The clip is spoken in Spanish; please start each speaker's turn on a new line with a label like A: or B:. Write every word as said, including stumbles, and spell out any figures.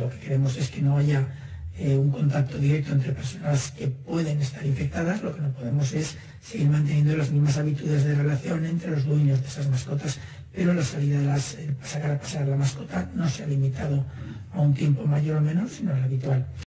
A: Lo que queremos es que no haya eh, un contacto directo entre personas que pueden estar infectadas. Lo que no podemos es seguir manteniendo las mismas habitudes de relación entre los dueños de esas mascotas, pero la salida de las, el sacar a pasear la mascota no se ha limitado a un tiempo mayor o menor, sino al habitual.